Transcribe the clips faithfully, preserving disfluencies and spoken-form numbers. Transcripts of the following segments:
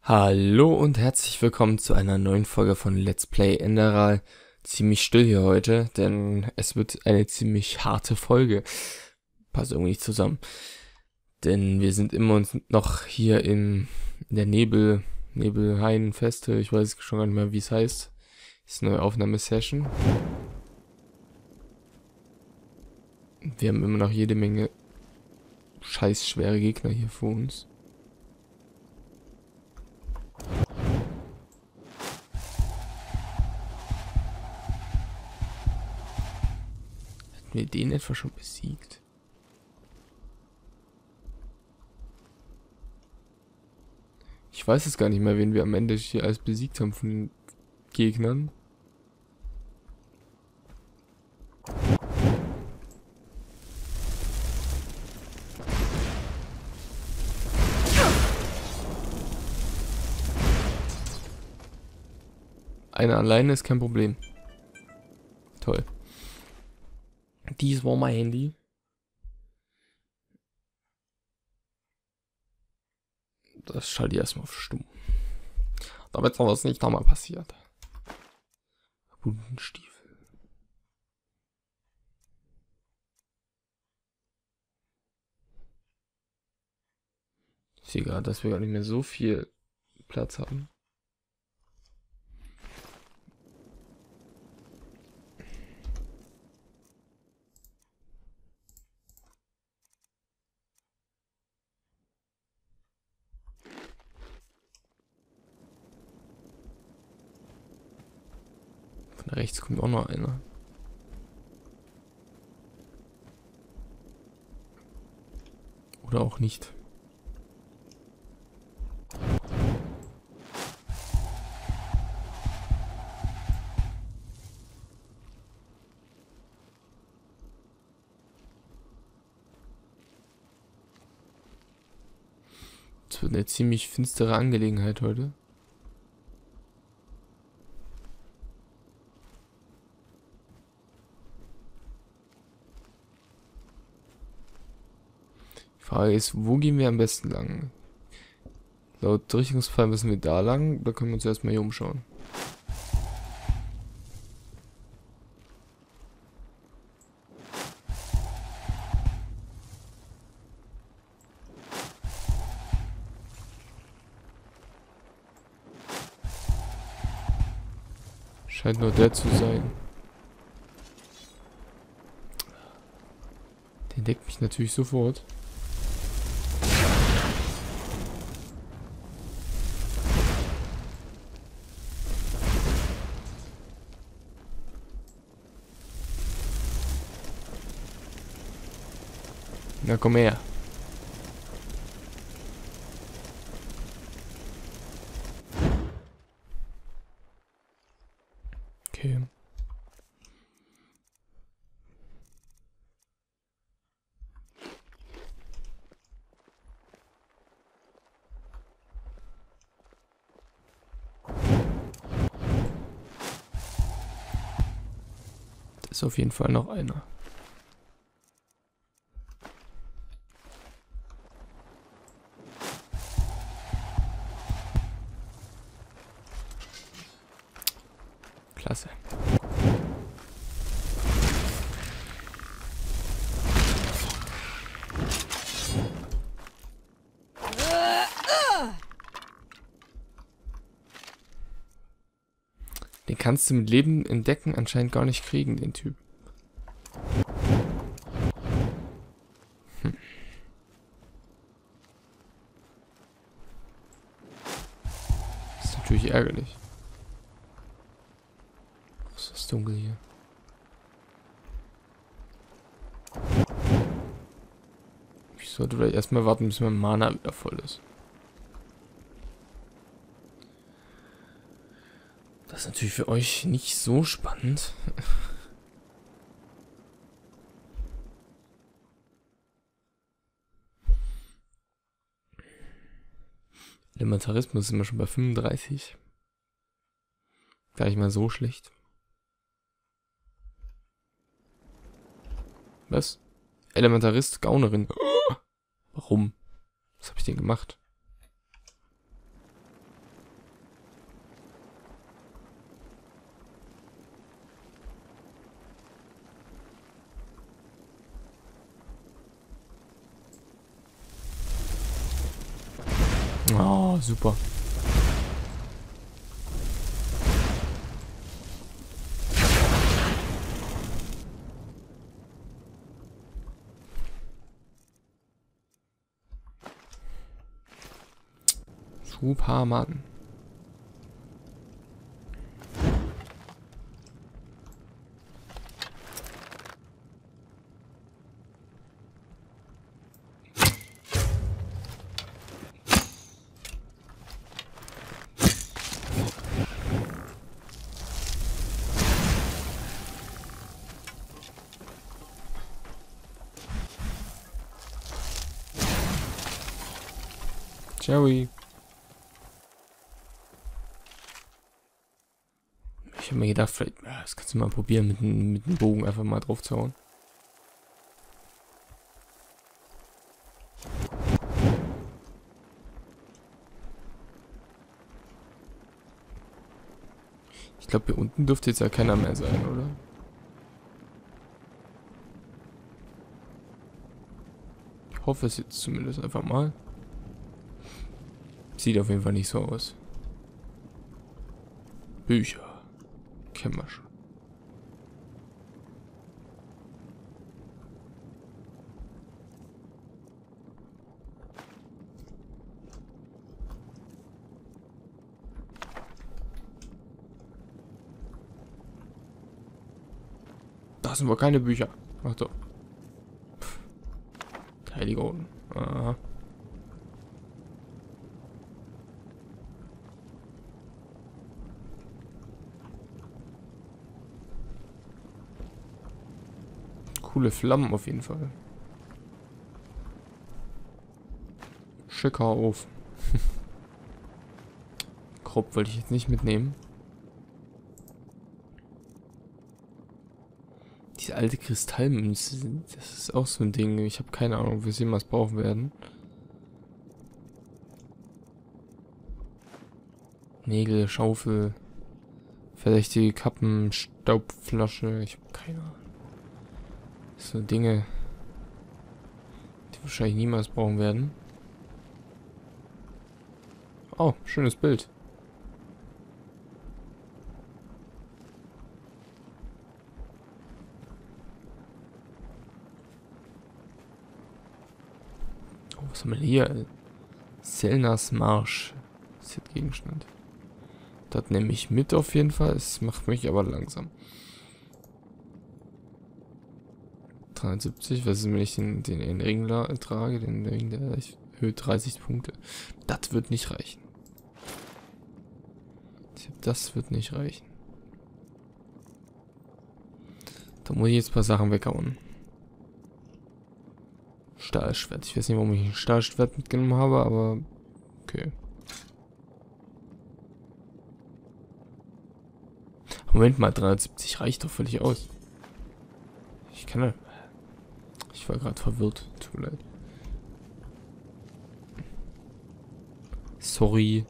Hallo und herzlich willkommen zu einer neuen Folge von Let's Play Enderal. Ziemlich still hier heute, denn es wird eine ziemlich harte Folge. Passt irgendwie nicht zusammen. Denn wir sind immer uns noch hier in, in der Nebel, Nebelhainenfeste. Ich weiß schon gar nicht mehr, wie es heißt. Das ist eine neue Aufnahmesession. Wir haben immer noch jede Menge scheiß schwere Gegner hier vor uns. Hatten wir den etwa schon besiegt? Ich weiß es gar nicht mehr, wen wir am Ende hier alles besiegt haben von den Gegnern. Einer alleine ist kein Problem. Toll. Dies war mein Handy. Das schalte ich erstmal auf stumm. Damit sowas nicht nochmal passiert. Guten Stiefel. Ich sehe gerade, dass wir gar nicht mehr so viel Platz haben. Von rechts kommt auch noch einer. Oder auch nicht. Es wird eine ziemlich finstere Angelegenheit heute. Die Frage ist, wo gehen wir am besten lang? Laut Richtungspfeil müssen wir da lang, da können wir uns erstmal hier umschauen. Scheint nur der zu sein. Der deckt mich natürlich sofort. Na komm her. Okay. Da ist auf jeden Fall noch einer. Klasse. Den kannst du mit Leben entdecken anscheinend gar nicht kriegen, den Typ. Hm. Das ist natürlich ärgerlich. Es ist dunkel hier. Ich sollte vielleicht erstmal warten, bis mein Mana wieder voll ist. Das ist natürlich für euch nicht so spannend. Elementarismus ist immer schon bei fünfunddreißig. Gar nicht mal so schlecht. Was? Elementarist, Gaunerin. Warum? Was habe ich denn gemacht? Oh, super. Super, Mann. Jerry. Ich habe mir gedacht, vielleicht, ja, das kannst du mal probieren, mit, mit dem Bogen einfach mal drauf zu hauen. Ich glaube, hier unten dürfte jetzt ja keiner mehr sein, oder? Ich hoffe es jetzt zumindest einfach mal. Sieht auf jeden Fall nicht so aus. Bücher. Kennen wir schon. Da sind wohl keine Bücher. Ach doch. Heilige Orden. Aha. Coole Flammen auf jeden Fall. Schicker auf. Grob wollte ich jetzt nicht mitnehmen. Diese alte Kristallmünze, das ist auch so ein Ding. Ich habe keine Ahnung, ob wir es jemals brauchen werden. Nägel, Schaufel, verdächtige Kappen, Staubflasche. Ich habe keine Ahnung. So Dinge, die wir wahrscheinlich niemals brauchen werden. Oh, schönes Bild. Oh, was haben wir denn hier? Selnas Marsch. Set-Gegenstand. Das nehme ich mit auf jeden Fall. Es macht mich aber langsam. dreiundsiebzig, was ist, wenn ich den, den, den Ring trage? Den Ring, der erhöht dreißig Punkte. Das wird nicht reichen. Das wird nicht reichen. Da muss ich jetzt ein paar Sachen weghauen. Stahlschwert. Ich weiß nicht, warum ich ein Stahlschwert mitgenommen habe, aber okay. Moment mal, dreihundertsiebzig reicht doch völlig aus. Ich kann ja... Ich war gerade verwirrt. Tut mir leid. Sorry.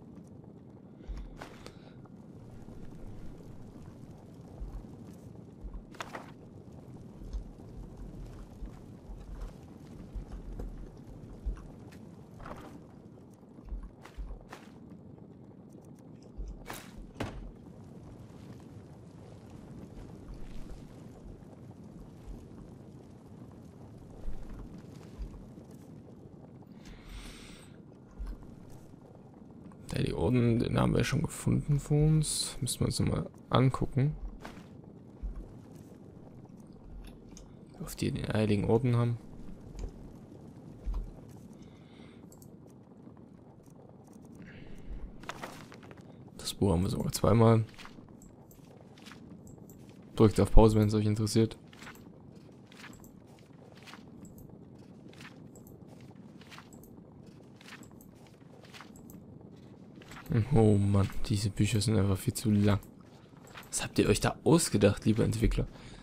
Ja, die Orden, den haben wir schon gefunden für uns. Müssen wir uns nochmal angucken. Auf die den heiligen Orden haben. Das Buch haben wir sogar zweimal. Drückt auf Pause, wenn es euch interessiert. Oh Mann, diese Bücher sind einfach viel zu lang. Was habt ihr euch da ausgedacht, liebe Entwickler?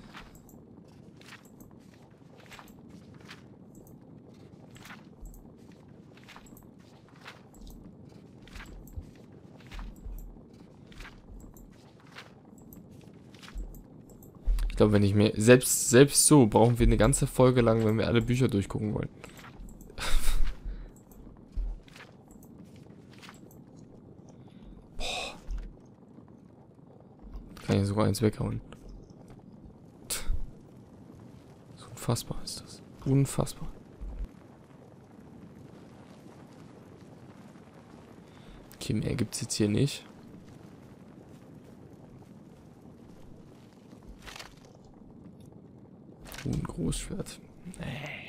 Ich glaube, wenn ich mir... Selbst, selbst so brauchen wir eine ganze Folge lang, wenn wir alle Bücher durchgucken wollen. Kann ja sogar eins weghauen. So unfassbar ist das. Unfassbar. Okay, mehr gibt es jetzt hier nicht. Oh, ein Großschwert. Nee.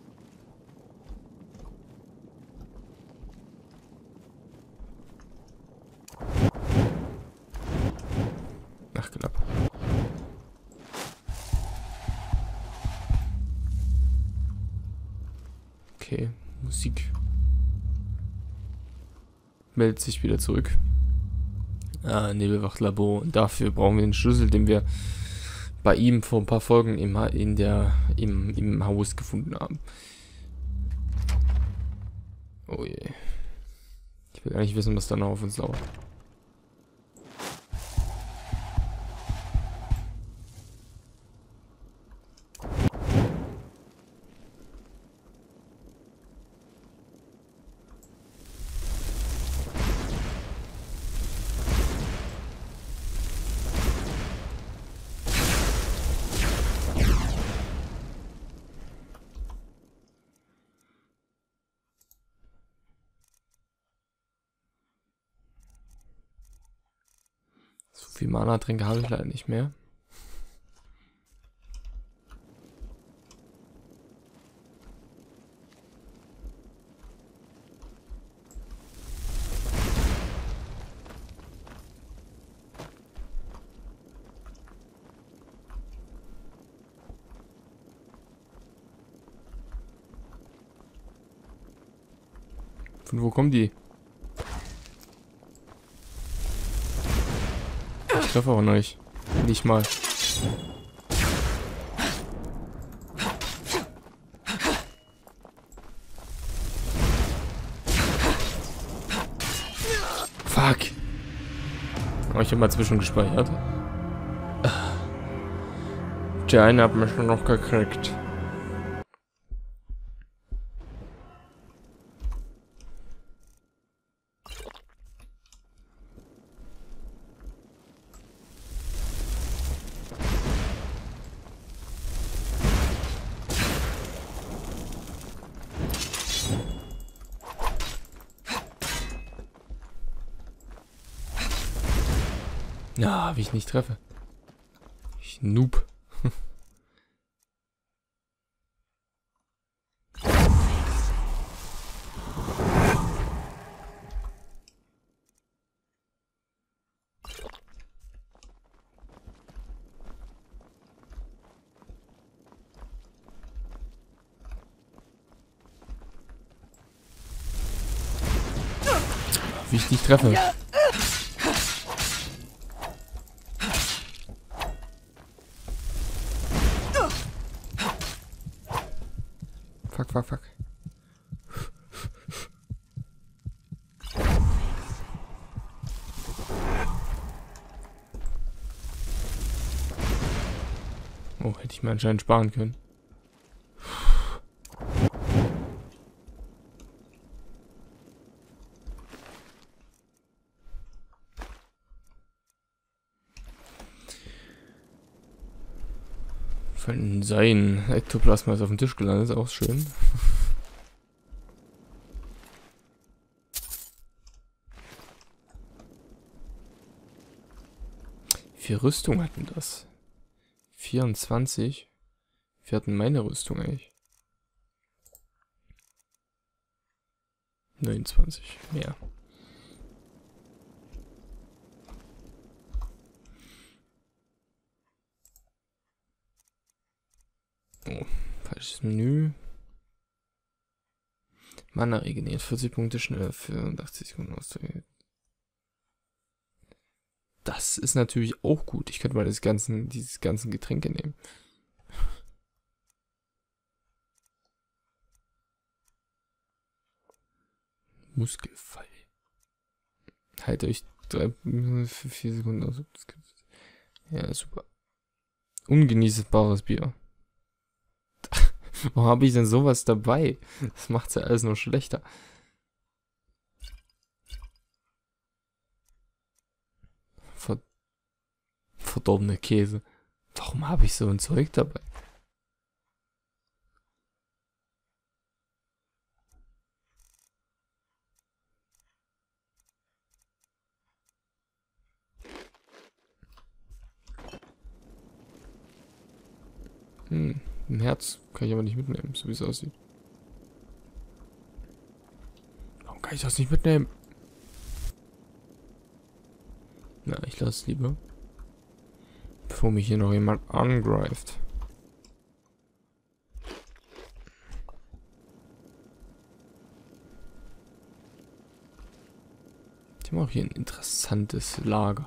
Ach, knapp. Okay, Musik. Meldet sich wieder zurück. Ah, Nebelwachtlabor. Und dafür brauchen wir den Schlüssel, den wir bei ihm vor ein paar Folgen im, in der, im, im Haus gefunden haben. Oh je. Ich will gar nicht wissen, was da noch auf uns lauert. So viel Mana-Tränke habe ich leider nicht mehr. Von wo kommen die? Ich treffe auch nicht. Nicht mal. Fuck. Oh, ich habe mal zwischen gespeichert. Der eine hat mich schon noch gekriegt. Ja, wie ich nicht treffe. Ich Noob. Wie ich nicht treffe. Fuck, fuck, fuck. Oh, hätte ich mir anscheinend sparen können. Von sein Ektoplasma ist auf dem Tisch gelandet, ist auch schön. Wie viel Rüstung hatten das? vierundzwanzig? Wir hatten meine Rüstung eigentlich. neunundzwanzig, mehr. Oh, falsches Menü. Mana regeneriert vierzig Punkte schneller für achtzig Sekunden ausdrücken. Das ist natürlich auch gut. Ich könnte mal das ganzen, dieses ganzen Getränke nehmen. Muskelfall. Halt euch drei, für vier Sekunden aus. Ja, super. Ungenießbares Bier. Warum habe ich denn sowas dabei? Das macht's ja alles noch schlechter. verdorbene Käse. Warum habe ich so ein Zeug dabei? Hm, ein Herz kann ich aber nicht mitnehmen, so wie es aussieht. Warum kann ich das nicht mitnehmen? Na, ich lasse es lieber. Bevor mich hier noch jemand angreift. Die haben auch hier ein interessantes Lager.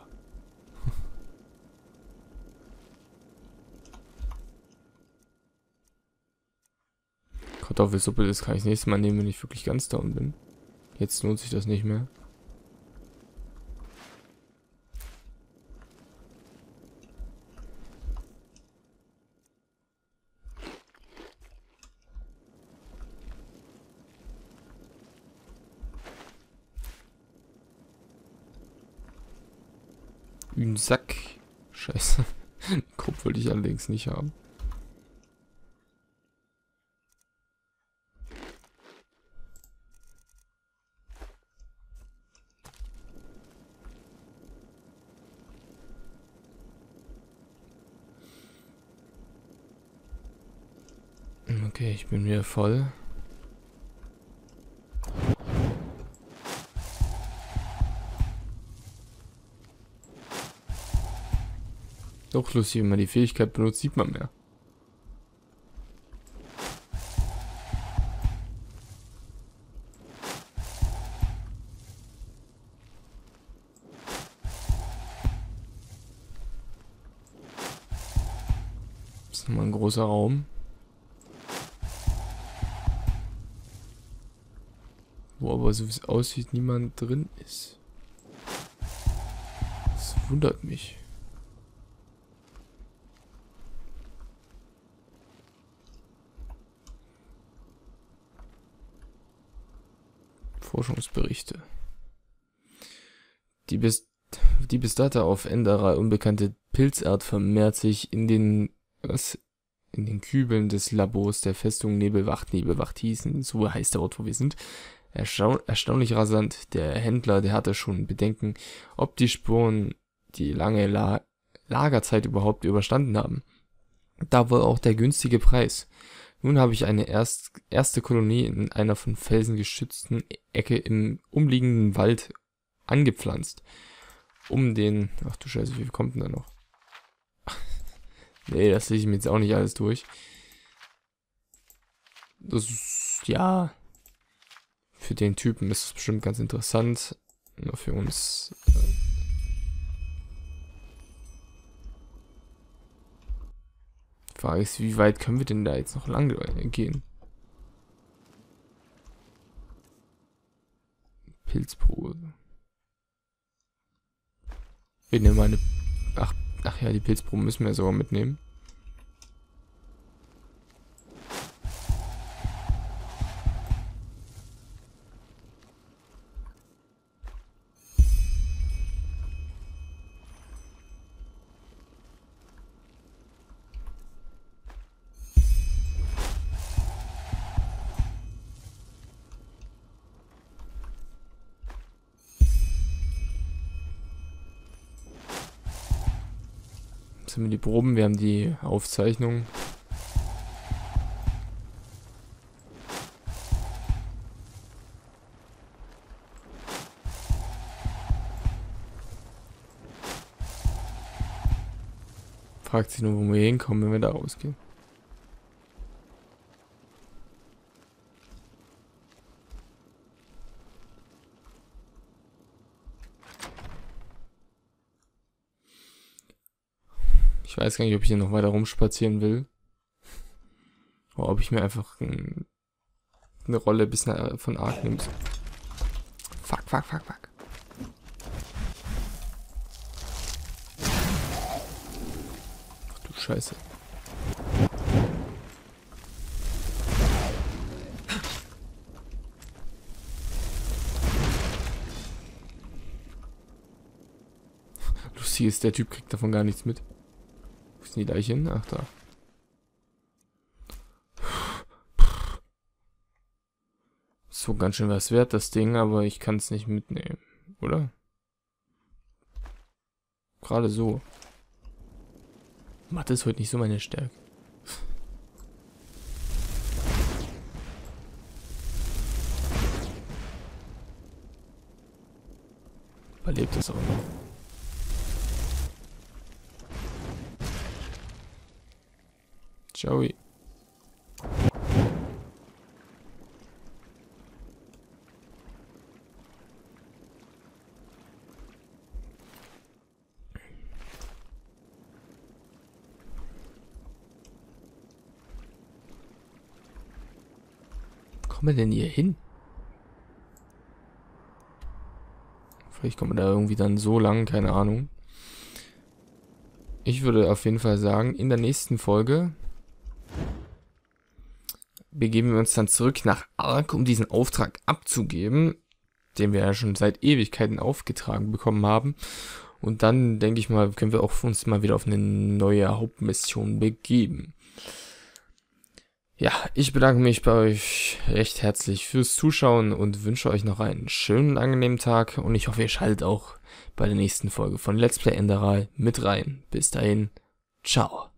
Kartoffelsuppe, das kann ich das nächste Mal nehmen, wenn ich wirklich ganz down bin. Jetzt lohnt sich das nicht mehr. Ein Sack. Scheiße. Kopf wollte ich allerdings nicht haben. Okay, ich bin wieder voll. Doch lustig, wenn man die Fähigkeit benutzt, sieht man mehr. Das ist nochmal ein großer Raum. Wo aber, so wie es aussieht, niemand drin ist. Das wundert mich. Forschungsberichte. Die bis, die bis dato auf Enderal unbekannte Pilzart vermehrt sich in den, was, in den Kübeln des Labors der Festung Nebelwacht. Nebelwacht hießen, so heißt der Ort, wo wir sind. Erstaun erstaunlich rasant. Der Händler, der hatte schon Bedenken, ob die Spuren die lange La Lagerzeit überhaupt überstanden haben. Da wohl auch der günstige Preis. Nun habe ich eine erst, erste Kolonie in einer von Felsen geschützten Ecke im umliegenden Wald angepflanzt. Um den... Ach du Scheiße, wie viel kommt denn da noch? Nee, das lese ich mir jetzt auch nicht alles durch. Das ist... Ja... Für den Typen ist es bestimmt ganz interessant. Nur für uns... Äh, Frage ist, wie weit können wir denn da jetzt noch lang gehen? Pilzprobe. Wir nehmen eine... Ach, ach ja, die Pilzprobe müssen wir sogar mitnehmen. Jetzt haben wir die Proben, wir haben die Aufzeichnung. Fragt sich nur, wo wir hinkommen, wenn wir da rausgehen. Ich weiß gar nicht, ob ich hier noch weiter rumspazieren will. Oder ob ich mir einfach ein, eine Rolle bis nach, von Ark nehme. Fuck, fuck, fuck, fuck. Ach du Scheiße. Lustig ist, der Typ kriegt davon gar nichts mit. Wo ist denn die Leiche hin? Ach, da. So ganz schön was wert, das Ding, aber ich kann es nicht mitnehmen, oder? Gerade so. Mathe ist heute nicht so meine Stärke. Überlebt es aber noch. Joey. Wo kommen wir denn hier hin? Vielleicht kommen wir da irgendwie dann so lang, keine Ahnung. Ich würde auf jeden Fall sagen, in der nächsten Folge begeben wir uns dann zurück nach Ark, um diesen Auftrag abzugeben, den wir ja schon seit Ewigkeiten aufgetragen bekommen haben. Und dann, denke ich mal, können wir auch uns mal wieder auf eine neue Hauptmission begeben. Ja, ich bedanke mich bei euch recht herzlich fürs Zuschauen und wünsche euch noch einen schönen, angenehmen Tag. Und ich hoffe, ihr schaltet auch bei der nächsten Folge von Let's Play Enderal mit rein. Bis dahin, ciao.